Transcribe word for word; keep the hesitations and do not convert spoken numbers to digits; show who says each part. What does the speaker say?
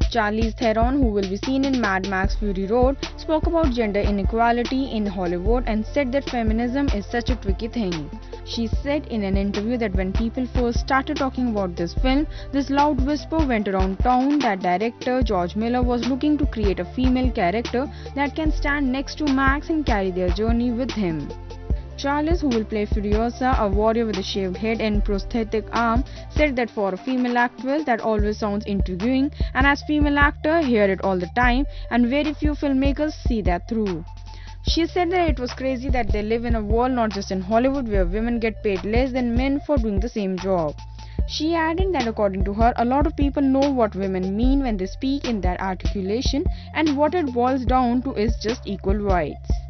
Speaker 1: Charlize Theron, who will be seen in Mad Max Fury Road, spoke about gender inequality in Hollywood and said that feminism is such a tricky thing. She said in an interview that when people first started talking about this film, this loud whisper went around town that director George Miller was looking to create a female character that can stand next to Max and carry their journey with him. Charlize, who will play Furiosa, a warrior with a shaved head and prosthetic arm, said that for a female actress that always sounds intriguing, and as female actor hear it all the time, and very few filmmakers see that through. She said that it was crazy that they live in a world not just in Hollywood where women get paid less than men for doing the same job. She added that according to her, a lot of people know what women mean when they speak in that articulation, and what it boils down to is just equal rights.